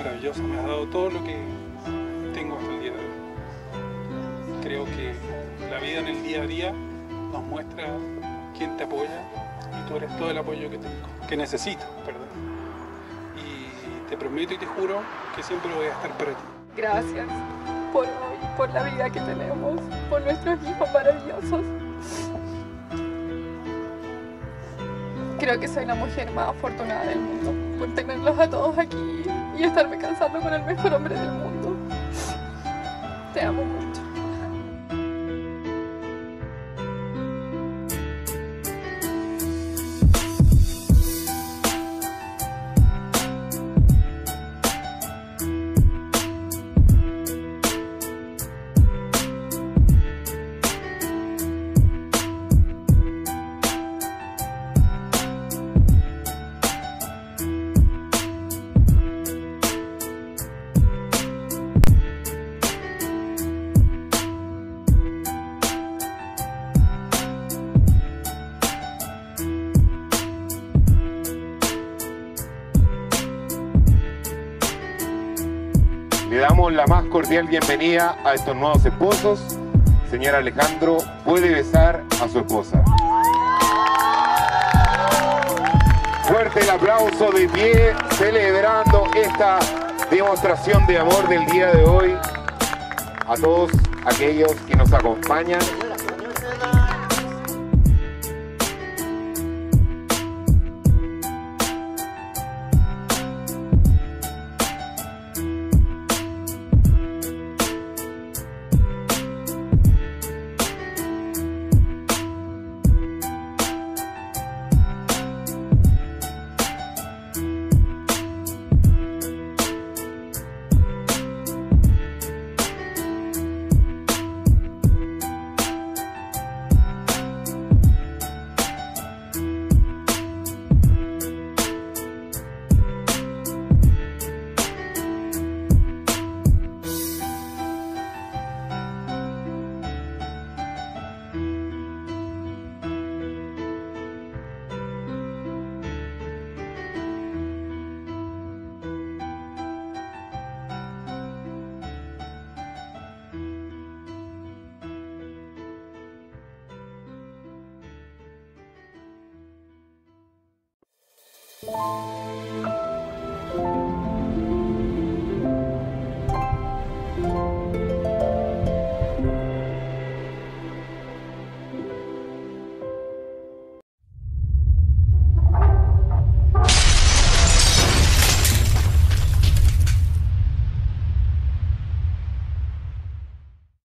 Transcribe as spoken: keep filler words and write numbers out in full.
maravillosa, me has dado todo lo que tengo hasta el día de hoy. Creo que la vida en el día a día nos muestra quién te apoya y tú eres todo el apoyo que tengo, que necesito, perdón. Y te prometo y te juro que siempre voy a estar para ti. Gracias por hoy, por la vida que tenemos, por nuestros hijos maravillosos. Creo que soy la mujer más afortunada del mundo por tenerlos a todos aquí y estarme casando con el mejor hombre del mundo. Te amo mucho. Le damos la más cordial bienvenida a estos nuevos esposos. Señor Alejandro, puede besar a su esposa. Fuerte el aplauso de pie, celebrando esta demostración de amor del día de hoy. A todos aquellos que nos acompañan. Thank you.